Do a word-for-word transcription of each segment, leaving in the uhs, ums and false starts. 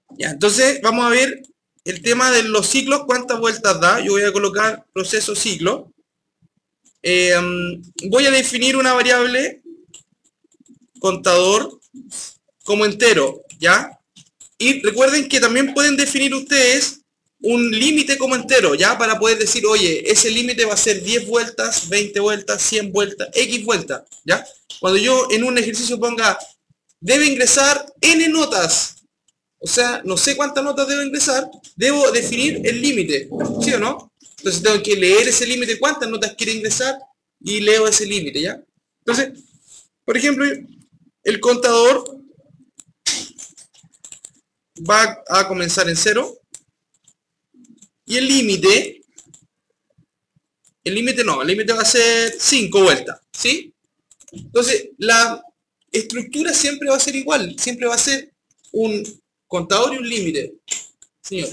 Ya, entonces vamos a ver el tema de los ciclos, cuántas vueltas da. Yo voy a colocar proceso ciclo. Eh, voy a definir una variable contador como entero, ¿ya? Y recuerden que también pueden definir ustedes un límite como entero, ¿ya? Para poder decir, oye, ese límite va a ser diez vueltas, veinte vueltas, cien vueltas, X vueltas, ¿ya? Cuando yo en un ejercicio ponga, debe ingresar N notas, o sea, no sé cuántas notas debo ingresar, debo definir el límite, ¿sí o no? Entonces tengo que leer ese límite, cuántas notas quiere ingresar, y leo ese límite, ¿ya? Entonces, por ejemplo, el contador va a comenzar en cero, y el límite, el límite no, el límite va a ser cinco vueltas, ¿sí? Entonces, la estructura siempre va a ser igual, siempre va a ser un contador y un límite. Señor.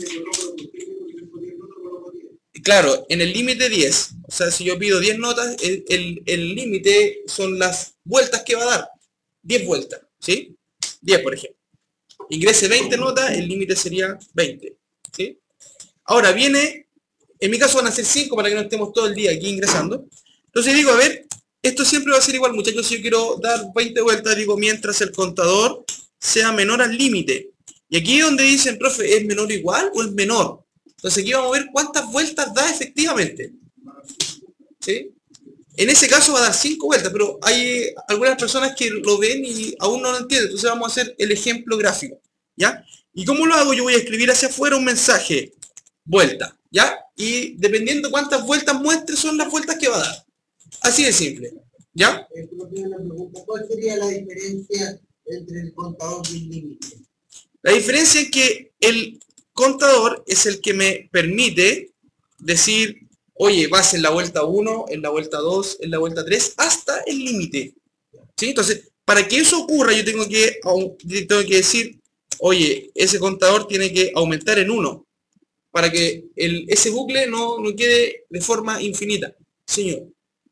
Claro, en el límite diez, o sea, si yo pido diez notas, el límite son las vueltas que va a dar, diez vueltas, ¿sí? diez, por ejemplo. Ingrese veinte notas, el límite sería veinte, ¿sí? Ahora viene, en mi caso van a ser cinco para que no estemos todo el día aquí ingresando. Entonces digo, a ver, esto siempre va a ser igual, muchachos, si yo quiero dar veinte vueltas, digo, mientras el contador sea menor al límite. Y aquí es donde dicen, profe, ¿es menor o igual o es menor? Entonces aquí vamos a ver cuántas vueltas da efectivamente, ¿sí? En ese caso va a dar cinco vueltas, pero hay algunas personas que lo ven y aún no lo entienden. Entonces vamos a hacer el ejemplo gráfico, ¿ya? ¿Y cómo lo hago? Yo voy a escribir hacia afuera un mensaje, vuelta, ¿ya? Y dependiendo cuántas vueltas muestre, son las vueltas que va a dar. Así de simple, ¿ya? ¿Cuál sería la diferencia entre el contador y el límite? La diferencia es que el contador es el que me permite decir, oye, vas en la vuelta uno, en la vuelta dos, en la vuelta tres, hasta el límite, ¿sí? Entonces, para que eso ocurra, yo tengo que, tengo que decir, oye, ese contador tiene que aumentar en uno, para que el, ese bucle no, no quede de forma infinita. Señor.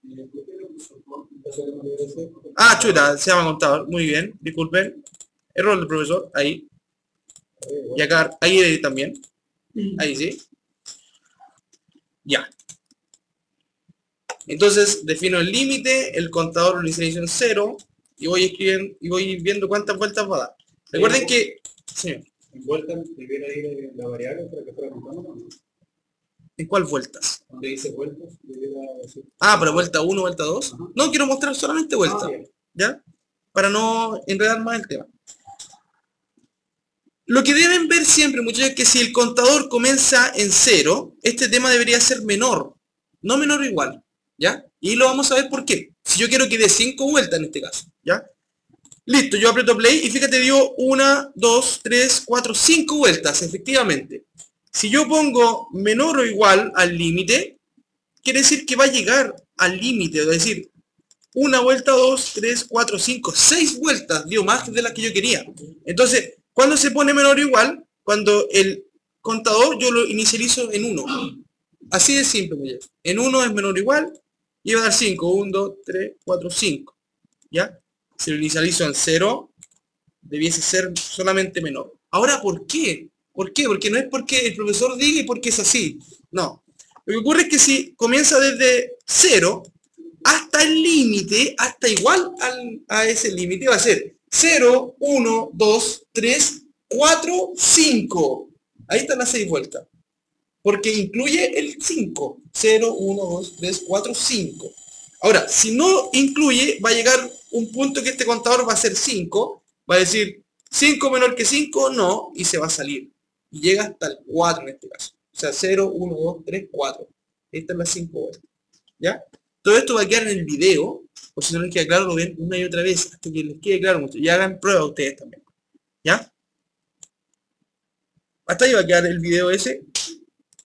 Ah, chuta, se llama contador. Muy bien, disculpen. Error del profesor, ahí. Y acá, ahí también. Ahí sí. Ya. Entonces, defino el límite, el contador lo inicializo en cero, y voy escribiendo, y voy viendo cuántas vueltas va a dar. Recuerden que... Señor. ¿En vueltas debiera ir la variable para que fuera contando? ¿En cuál vueltas? Donde dice vueltas, debiera decir... Ah, pero vuelta uno, vuelta dos. Ajá. No, quiero mostrar solamente vueltas. Ah, ¿ya? Para no enredar más el tema. Lo que deben ver siempre, muchachos, es que si el contador comienza en cero, este tema debería ser menor, no menor o igual, ¿ya? Y lo vamos a ver por qué. Si yo quiero que dé cinco vueltas en este caso, ¿ya? Listo, yo aprieto play y fíjate, dio una, dos, tres, cuatro, cinco vueltas, efectivamente. Si yo pongo menor o igual al límite, quiere decir que va a llegar al límite, es decir, una vuelta, dos, tres, cuatro, cinco, seis vueltas, dio más de las que yo quería. Entonces, ¿cuándo se pone menor o igual? Cuando el contador yo lo inicializo en uno. Así de simple, muchachos. En uno es menor o igual y va a dar cinco. uno, dos, tres, cuatro, cinco. ¿Ya? Si lo inicializo en cero, debiese ser solamente menor. Ahora, ¿por qué? ¿Por qué? Porque no es porque el profesor diga y porque es así. No. Lo que ocurre es que si comienza desde cero hasta el límite, hasta igual al, a ese límite, va a ser cero, uno, dos, tres, cuatro, cinco. Ahí están las seis vueltas. Porque incluye el cinco. cero, uno, dos, tres, cuatro, cinco. Ahora, si no incluye, va a llegar un punto que este contador va a ser cinco. Va a decir, cinco menor que cinco, no, y se va a salir. Y llega hasta el cuatro en este caso. O sea, cero, uno, dos, tres, cuatro. Estas son las cinco vueltas. ¿Ya? Todo esto va a quedar en el video, por si no les queda claro, lo ven una y otra vez, hasta que les quede claro mucho. Y hagan prueba ustedes también. ¿Ya? Hasta ahí va a quedar el video ese.